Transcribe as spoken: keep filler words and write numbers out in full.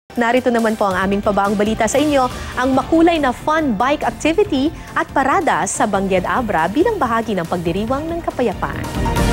Narito naman po ang aming pabaong balita sa inyo, ang makulay na fun bike activity at parada sa Bangged Abra bilang bahagi ng pagdiriwang ng kapayapaan.